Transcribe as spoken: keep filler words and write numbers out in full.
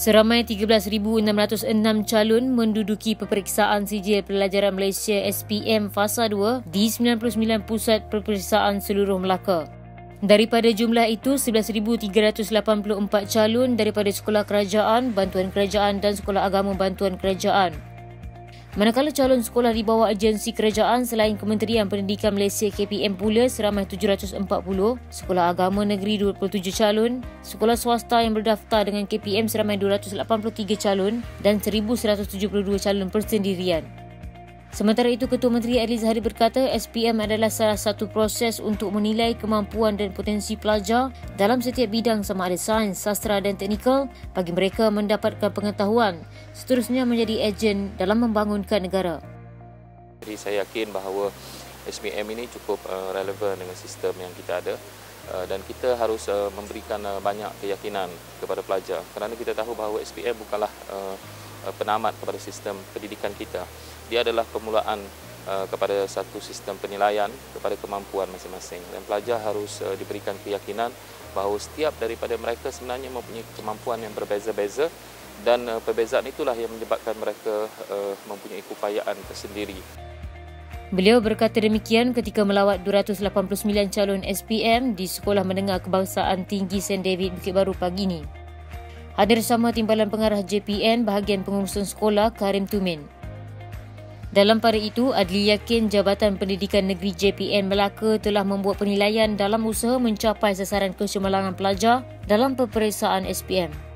Seramai tiga belas ribu enam ratus enam calon menduduki peperiksaan sijil pelajaran Malaysia S P M Fasa dua di sembilan puluh sembilan pusat peperiksaan seluruh Melaka. Daripada jumlah itu, sebelas ribu tiga ratus lapan puluh empat calon daripada sekolah kerajaan, bantuan kerajaan dan sekolah agama bantuan kerajaan. Manakala calon sekolah di bawah agensi kerajaan selain Kementerian Pendidikan Malaysia K P M pula seramai tujuh ratus empat puluh, sekolah agama negeri dua puluh tujuh calon, sekolah swasta yang berdaftar dengan K P M seramai dua ratus lapan puluh tiga calon dan seribu seratus tujuh puluh dua calon persendirian. Sementara itu, Ketua Menteri Adli Zahari berkata S P M adalah salah satu proses untuk menilai kemampuan dan potensi pelajar dalam setiap bidang sama ada sains, sastra dan teknikal bagi mereka mendapatkan pengetahuan, seterusnya menjadi ejen dalam membangunkan negara. Jadi saya yakin bahawa S P M ini cukup uh, relevan dengan sistem yang kita ada uh, dan kita harus uh, memberikan uh, banyak keyakinan kepada pelajar kerana kita tahu bahawa S P M bukanlah uh, penamat kepada sistem pendidikan kita. Dia adalah permulaan uh, kepada satu sistem penilaian kepada kemampuan masing-masing dan pelajar harus uh, diberikan keyakinan bahawa setiap daripada mereka sebenarnya mempunyai kemampuan yang berbeza-beza dan uh, perbezaan itulah yang menyebabkan mereka uh, mempunyai keupayaan tersendiri. Beliau berkata demikian ketika melawat dua ratus lapan puluh sembilan calon S P M di Sekolah Menengah Kebangsaan Tinggi Saint David Bukit Baru pagi ini. Hadir sama Timbalan Pengarah J P N Bahagian Pengurusan Sekolah Karim Tumin. Dalam pada itu, Adli yakin Jabatan Pendidikan Negeri J P N Melaka telah membuat penilaian dalam usaha mencapai sasaran kecemerlangan pelajar dalam peperiksaan S P M.